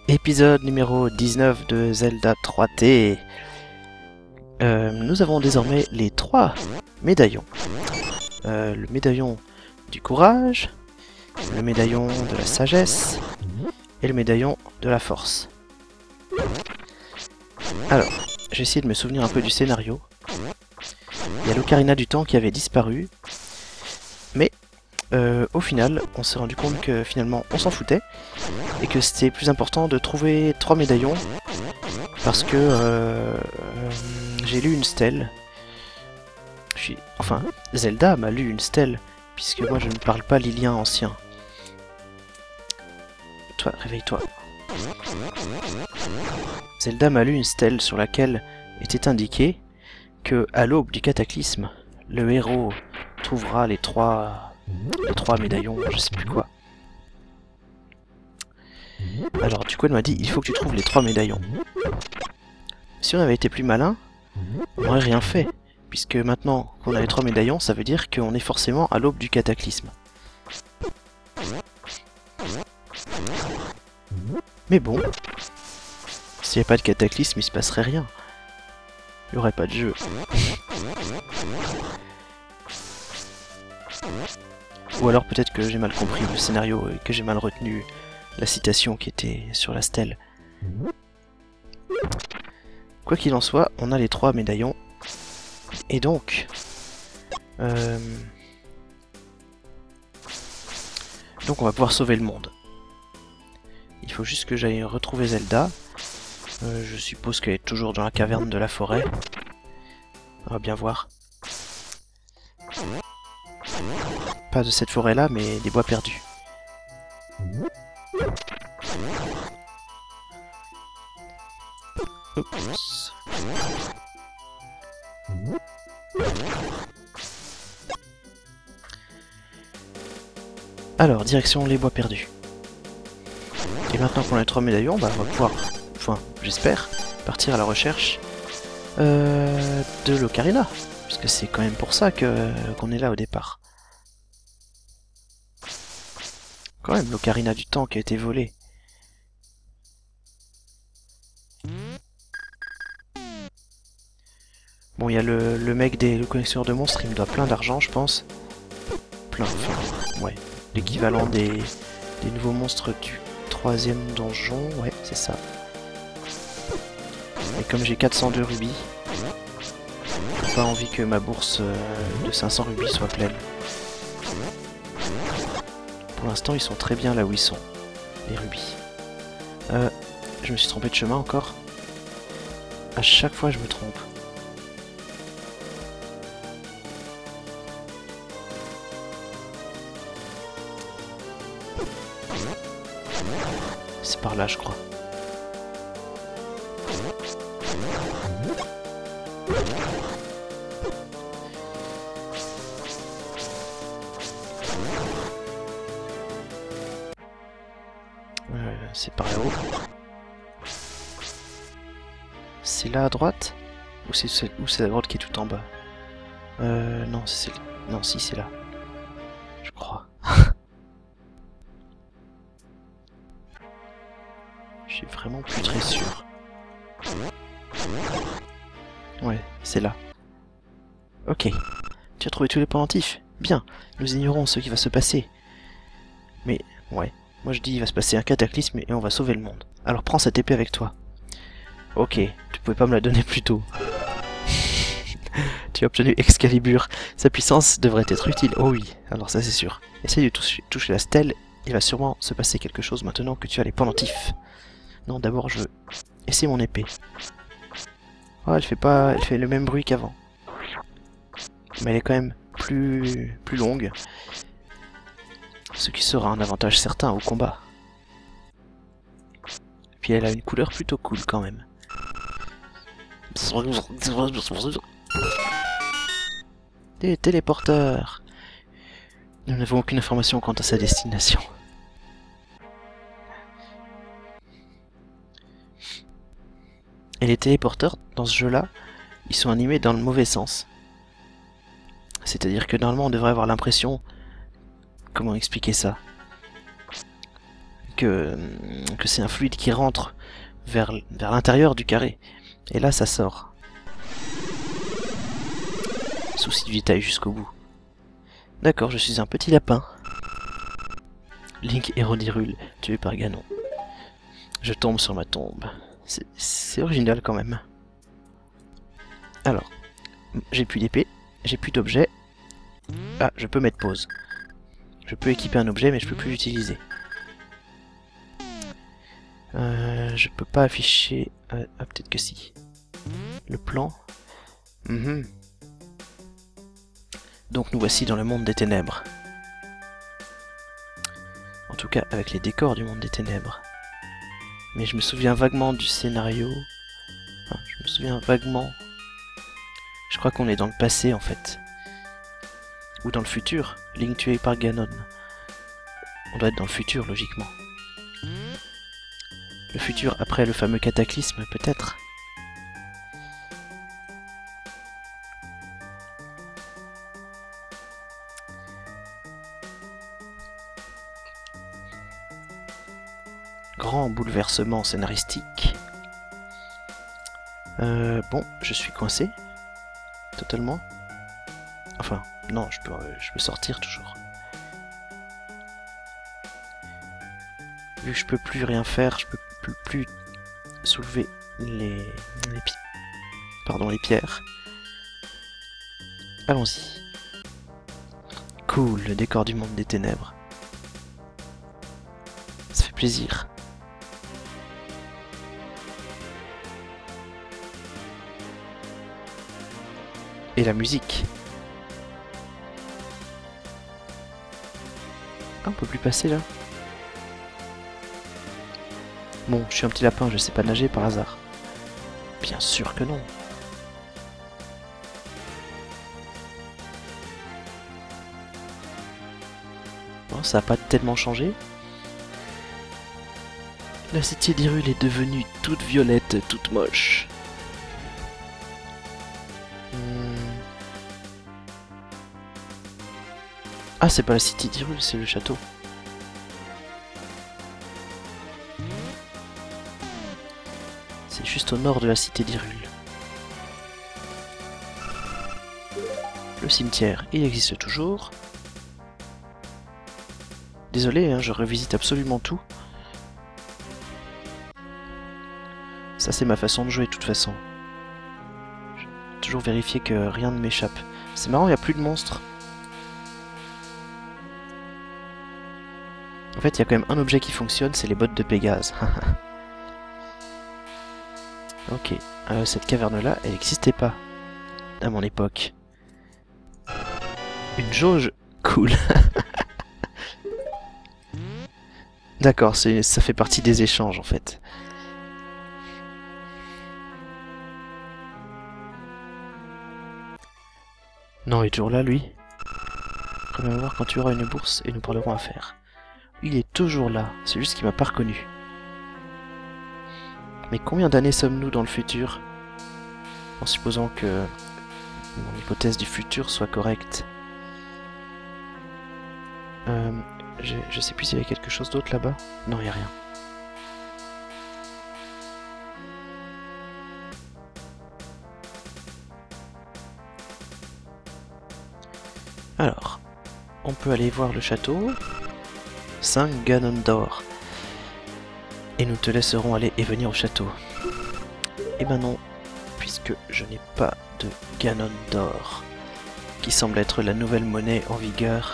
Épisode numéro 19 de Zelda 3T. Nous avons désormais les 3 médaillons. Le médaillon du courage, le médaillon de la sagesse et le médaillon de la force. Alors, je vais essayer de me souvenir un peu du scénario. Il y a l'Ocarina du Temps qui avait disparu, mais au final, on s'est rendu compte que finalement on s'en foutait et que c'était plus important de trouver 3 médaillons parce que j'ai lu une stèle. Enfin, Zelda m'a lu une stèle puisque moi je ne parle pas lilien ancien. Toi, réveille-toi. Zelda m'a lu une stèle sur laquelle était indiqué que à l'aube du cataclysme, le héros trouvera les trois médaillons, je sais plus quoi. Alors du coup elle m'a dit il faut que tu trouves les 3 médaillons. Si on avait été plus malin, on n'aurait rien fait, puisque maintenant qu'on a les 3 médaillons, ça veut dire qu'on est forcément à l'aube du cataclysme. Mais bon, s'il n'y avait pas de cataclysme, il se passerait rien. Il n'y aurait pas de jeu. Ou alors peut-être que j'ai mal compris le scénario et que j'ai mal retenu la citation qui était sur la stèle. Quoi qu'il en soit, on a les 3 médaillons. Et donc... donc on va pouvoir sauver le monde. Il faut juste que j'aille retrouver Zelda. Je suppose qu'elle est toujours dans la caverne de la forêt. On va bien voir. Pas de cette forêt-là, mais des bois perdus. Oups. Alors, direction les bois perdus. Et maintenant qu'on a les 3 médaillons, bah, on va pouvoir, enfin, j'espère, partir à la recherche de l'Ocarina. Parce que c'est quand même pour ça qu'on est là au départ. Quand même, l'Ocarina du Temps qui a été volée. Bon, il y a le mec le collectionneur de monstres, il me doit plein d'argent, je pense. Plein, enfin, ouais. L'équivalent des nouveaux monstres du 3e donjon, ouais, c'est ça. Et comme j'ai 402 rubis, j'ai pas envie que ma bourse de 500 rubis soit pleine. Pour l'instant, ils sont très bien là où ils sont, les rubis. Je me suis trompé de chemin encore. À chaque fois, je me trompe. C'est par là, je crois. C'est par là-haut. C'est là à droite? Ou c'est la droite qui est tout en bas? Non, non, si, c'est là. Je crois. Je suis vraiment plus très sûr. Ouais, c'est là. Ok. Tu as trouvé tous les pendentifs? Bien. Nous ignorons ce qui va se passer. Mais, ouais. Moi je dis il va se passer un cataclysme et on va sauver le monde. Alors prends cette épée avec toi. Ok. Tu pouvais pas me la donner plus tôt. Tu as obtenu Excalibur. Sa puissance devrait être utile. Oh oui. Alors ça c'est sûr. Essaye de toucher la stèle. Il va sûrement se passer quelque chose maintenant que tu as les pendentifs. Non, d'abord je... Essaye mon épée. Oh, elle fait le même bruit qu'avant. Mais elle est quand même plus longue. Ce qui sera un avantage certain au combat. Puis elle a une couleur plutôt cool quand même. Des téléporteurs. Nous n'avons aucune information quant à sa destination. Et les téléporteurs, dans ce jeu-là, ils sont animés dans le mauvais sens. C'est-à-dire que normalement on devrait avoir l'impression... Comment expliquer ça? que c'est un fluide qui rentre vers l'intérieur du carré. Et là, ça sort. Souci de détail jusqu'au bout. D'accord, je suis un petit lapin. Link Hérodyrule, tué par Ganon. Je tombe sur ma tombe. C'est original quand même. Alors, j'ai plus d'épée, j'ai plus d'objet. Ah, je peux mettre pause. Je peux équiper un objet, mais je peux plus l'utiliser. Je peux pas afficher... ah, peut-être que si. Le plan. Donc nous voici dans le monde des ténèbres. En tout cas, avec les décors du monde des ténèbres. Mais je me souviens vaguement du scénario. Enfin, je me souviens vaguement... Je crois qu'on est dans le passé, en fait. Ou dans le futur. Link tué par Ganon. On doit être dans le futur, logiquement. Le futur après le fameux cataclysme, peut-être. Grand bouleversement scénaristique. Bon, je suis coincé. Totalement. Enfin, non, je peux sortir toujours. Vu que je peux plus rien faire, je peux plus soulever les pierres. Allons-y. Cool, le décor du monde des ténèbres. Ça fait plaisir. Et la musique. Ah, on peut plus passer là. Bon, je suis un petit lapin, je sais pas nager par hasard. Bien sûr que non. Bon, ça a pas tellement changé. La cité d'Hyrule est devenue toute violette, toute moche. Ah, c'est pas la cité d'Hyrule, c'est le château. C'est juste au nord de la cité d'Hyrule. Le cimetière, il existe toujours. Désolé, hein, je revisite absolument tout. Ça, c'est ma façon de jouer, de toute façon. Je vais toujours vérifier que rien ne m'échappe. C'est marrant, il n'y a plus de monstres. En fait, il y a quand même un objet qui fonctionne, c'est les bottes de Pégase. Ok, cette caverne-là, elle n'existait pas à mon époque. Une jauge? Cool. D'accord, ça fait partie des échanges en fait. Non, il est toujours là, lui. Reviens voir quand tu auras une bourse et nous parlerons affaires. Il est toujours là, c'est juste qu'il m'a pas reconnu. Mais combien d'années sommes-nous dans le futur? En supposant que mon hypothèse du futur soit correcte. Je sais plus s'il y avait quelque chose d'autre là-bas. Non, il n'y a rien. Alors, on peut aller voir le château. 5 Ganon d'or. Et nous te laisserons aller et venir au château. Eh ben non, puisque je n'ai pas de Ganon d'or, qui semble être la nouvelle monnaie en vigueur.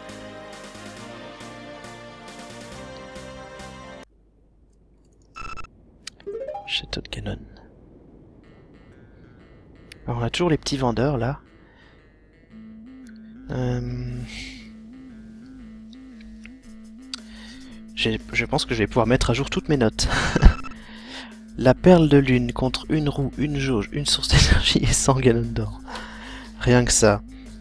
Château de Ganon. Alors on a toujours les petits vendeurs là. Je pense que je vais pouvoir mettre à jour toutes mes notes. La perle de lune contre une roue, une jauge, une source d'énergie et 100 gallons d'or. Rien que ça.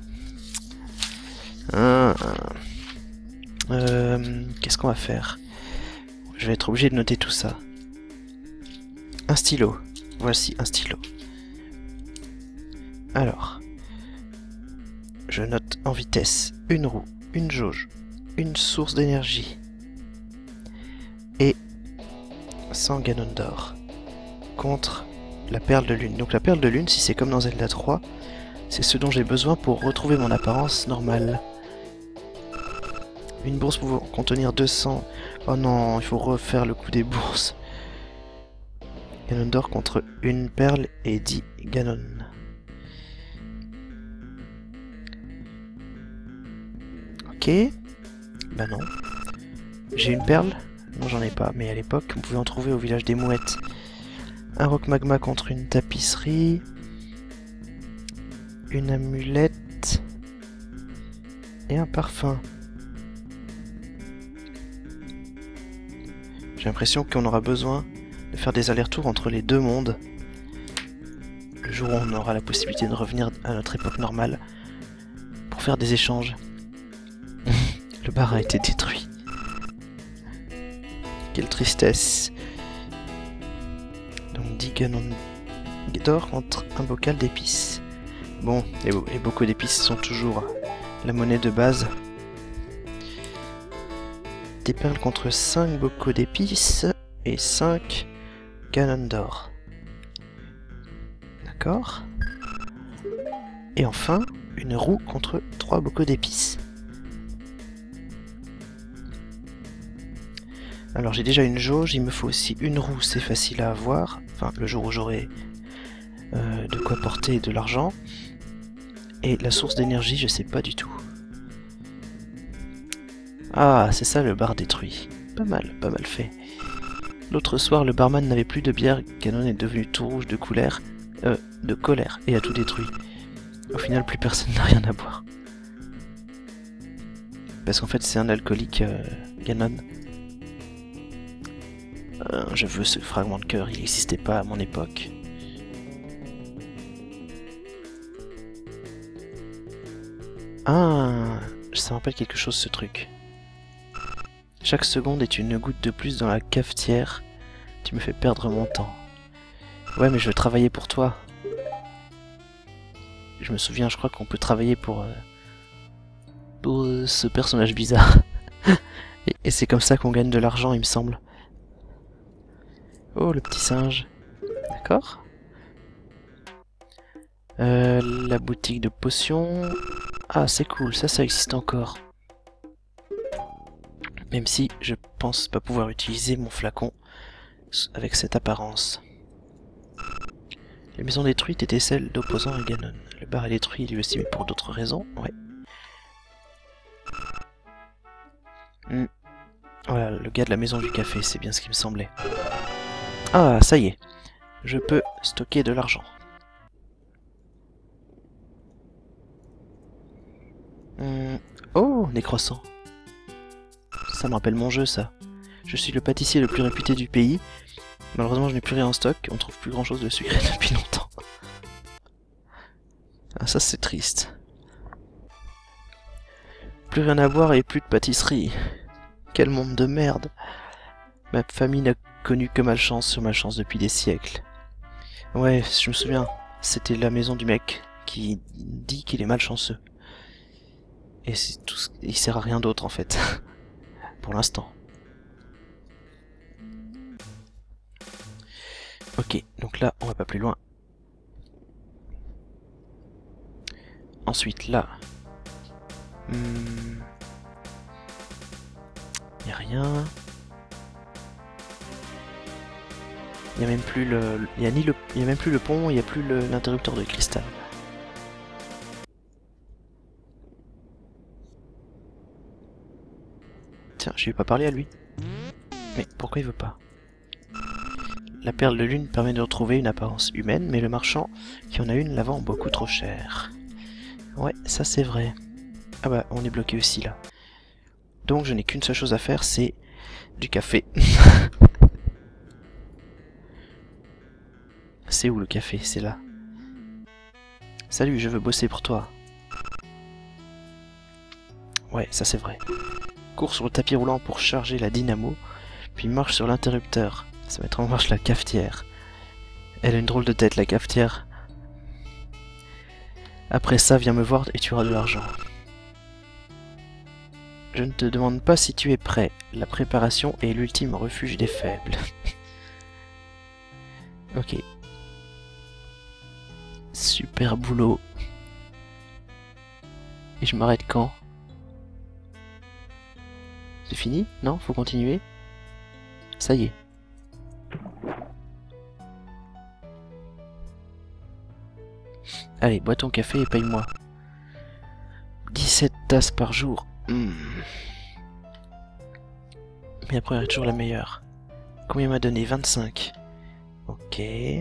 Qu'est-ce qu'on va faire? Je vais être obligé de noter tout ça. Un stylo. Voici un stylo. Alors. Je note en vitesse une roue, une jauge, une source d'énergie. 100 Ganon d'or contre la perle de lune. Donc la perle de lune, si c'est comme dans Zelda 3, c'est ce dont j'ai besoin pour retrouver mon apparence normale. Une bourse pouvant contenir 200... Oh non, il faut refaire le coup des bourses. Ganon d'or contre une perle et 10 Ganon. Ok. Bah non. J'ai une perle? Non, j'en ai pas, mais à l'époque, on pouvait en trouver au village des mouettes. Un roc magma contre une tapisserie. Une amulette. Et un parfum. J'ai l'impression qu'on aura besoin de faire des allers-retours entre les deux mondes. Le jour où on aura la possibilité de revenir à notre époque normale pour faire des échanges. Le bar a été détruit. Quelle tristesse. Donc 10 canons d'or contre un bocal d'épices. Bon, les bocaux d'épices sont toujours la monnaie de base. Des perles contre 5 bocaux d'épices et 5 canons d'or. D'accord. Et enfin, une roue contre 3 bocaux d'épices. Alors j'ai déjà une jauge, il me faut aussi une roue, c'est facile à avoir. Enfin, le jour où j'aurai de quoi porter de l'argent. Et la source d'énergie, je sais pas du tout. Ah, c'est ça le bar détruit. Pas mal fait. L'autre soir, le barman n'avait plus de bière, Ganon est devenu tout rouge de colère et a tout détruit. Au final, plus personne n'a rien à boire. Parce qu'en fait, c'est un alcoolique, Ganon. Je veux ce fragment de cœur, il n'existait pas à mon époque. Ah, ça me rappelle quelque chose ce truc. Chaque seconde est une goutte de plus dans la cafetière. Tu me fais perdre mon temps. Ouais, mais je veux travailler pour toi. Je me souviens, je crois qu'on peut travailler pour ce personnage bizarre. Et c'est comme ça qu'on gagne de l'argent, il me semble. Oh, le petit singe. D'accord. La boutique de potions. Ah, c'est cool, ça existe encore. Même si je pense pas pouvoir utiliser mon flacon avec cette apparence. Les maisons détruites étaient celles d'opposants à Ganon. Le bar est détruit lui aussi, mais pour d'autres raisons, ouais. Voilà, le gars de la maison du café, c'est bien ce qui me semblait. Ah, ça y est. Je peux stocker de l'argent. Oh, des croissants. Ça me rappelle mon jeu, ça. Je suis le pâtissier le plus réputé du pays. Malheureusement, je n'ai plus rien en stock. On trouve plus grand chose de sucré depuis longtemps. Ah, ça, c'est triste. Plus rien à boire et plus de pâtisserie. Quel monde de merde. Ma famille n'a connu que malchance sur malchance depuis des siècles. Ouais, je me souviens. C'était la maison du mec qui dit qu'il est malchanceux. Et c'est tout, il sert à rien d'autre en fait. Pour l'instant. Ok, donc là, on va pas plus loin. Ensuite, là. Y a rien. Il y a même plus le. Il y a même plus le pont, il y a plus l'interrupteur de cristal. Tiens, je lui ai pas parlé à lui. Mais pourquoi il veut pas? La perle de lune permet de retrouver une apparence humaine, mais le marchand qui en a une la vend beaucoup trop cher. Ouais, ça c'est vrai. Ah bah, on est bloqué aussi là. Donc je n'ai qu'une seule chose à faire, c'est du café. C'est où le café? C'est là. Salut, je veux bosser pour toi. Ouais, ça c'est vrai. Cours sur le tapis roulant pour charger la dynamo, puis marche sur l'interrupteur. Ça va mettre en marche la cafetière. Elle a une drôle de tête, la cafetière. Après ça, viens me voir et tu auras de l'argent. Je ne te demande pas si tu es prêt. La préparation est l'ultime refuge des faibles. Ok. Super boulot. Et je m'arrête quand? C'est fini? Non? Faut continuer? Ça y est. Allez, bois ton café et paye-moi. 17 tasses par jour. Mais après, elle est toujours la meilleure. Combien m'a donné? 25. Ok.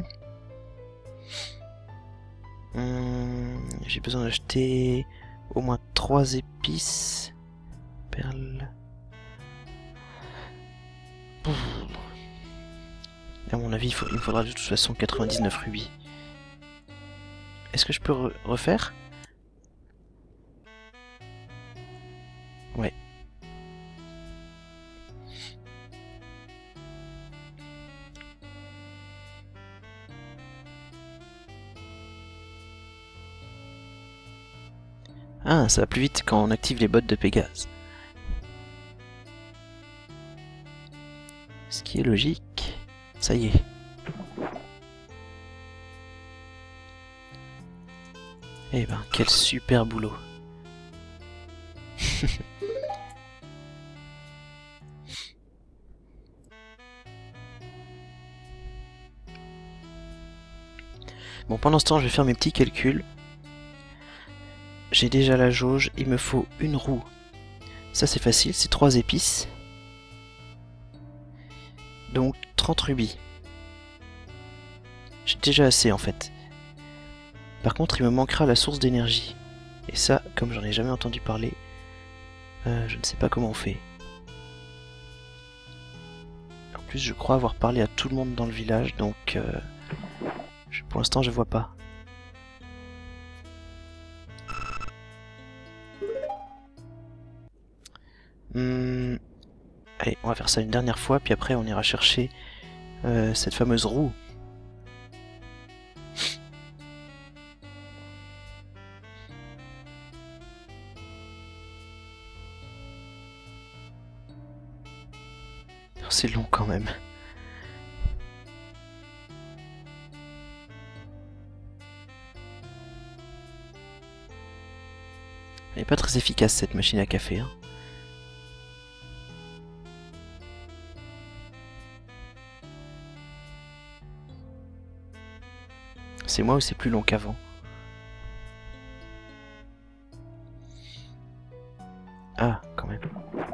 J'ai besoin d'acheter au moins 3 épices. Perles. À mon avis, il me faudra de toute façon 99 rubis. Est-ce que je peux refaire? Ouais. Ah, ça va plus vite quand on active les bottes de Pégase. Ce qui est logique. Ça y est. Eh ben, quel super boulot. Bon, pendant ce temps, je vais faire mes petits calculs. J'ai déjà la jauge, il me faut une roue. Ça, c'est facile, c'est 3 épices. Donc, 30 rubis. J'ai déjà assez, en fait. Par contre, il me manquera la source d'énergie. Et ça, comme j'en ai jamais entendu parler, je ne sais pas comment on fait. En plus, je crois avoir parlé à tout le monde dans le village, donc pour l'instant, je vois pas. Allez, on va faire ça une dernière fois, puis après, on ira chercher cette fameuse roue. C'est long quand même. Elle n'est pas très efficace cette machine à café. Hein. C'est moi ou c'est plus long qu'avant? Ah, quand même.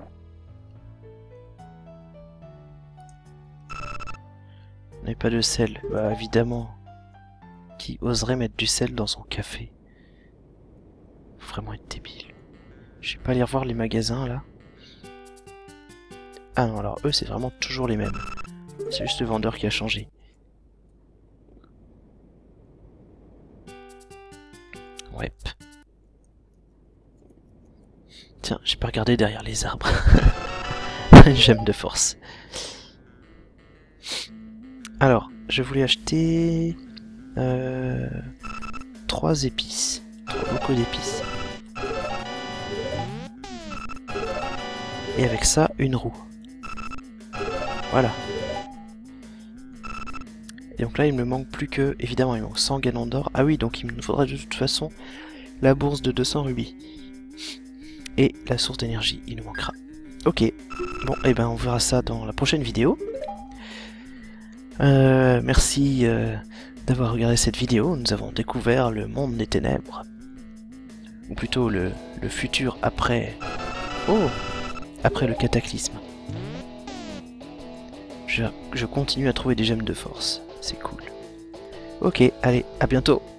On n'avait pas de sel. Bah évidemment. Qui oserait mettre du sel dans son café? Faut vraiment être débile. Je vais pas aller revoir les magasins là. Ah non, alors eux c'est vraiment toujours les mêmes. C'est juste le vendeur qui a changé. Ouais. Tiens, j'ai pas regardé derrière les arbres. Une gemme de force. Alors, je voulais acheter 3 épices. 3 bocaux d'épices. Et avec ça, une roue. Voilà. Et donc là, il me manque plus que... Évidemment, il me manque 100 gallons d'or. Ah oui, donc il me faudra de toute façon la bourse de 200 rubis. Et la source d'énergie, il nous manquera. Ok. Bon, et ben on verra ça dans la prochaine vidéo. Merci d'avoir regardé cette vidéo. Nous avons découvert le monde des ténèbres. Ou plutôt le futur après... Oh! Après le cataclysme. Je continue à trouver des gemmes de force. C'est cool. Ok, allez, à bientôt!